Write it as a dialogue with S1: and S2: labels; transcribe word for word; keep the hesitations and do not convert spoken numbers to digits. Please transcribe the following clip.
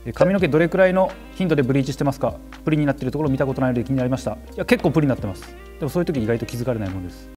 S1: 髪の毛どれくらいの頻度でブリーチしてますか？プリになっているところ見たことないので気になりました。いや結構プリになってます。でもそういう時意外と気づかれないものです。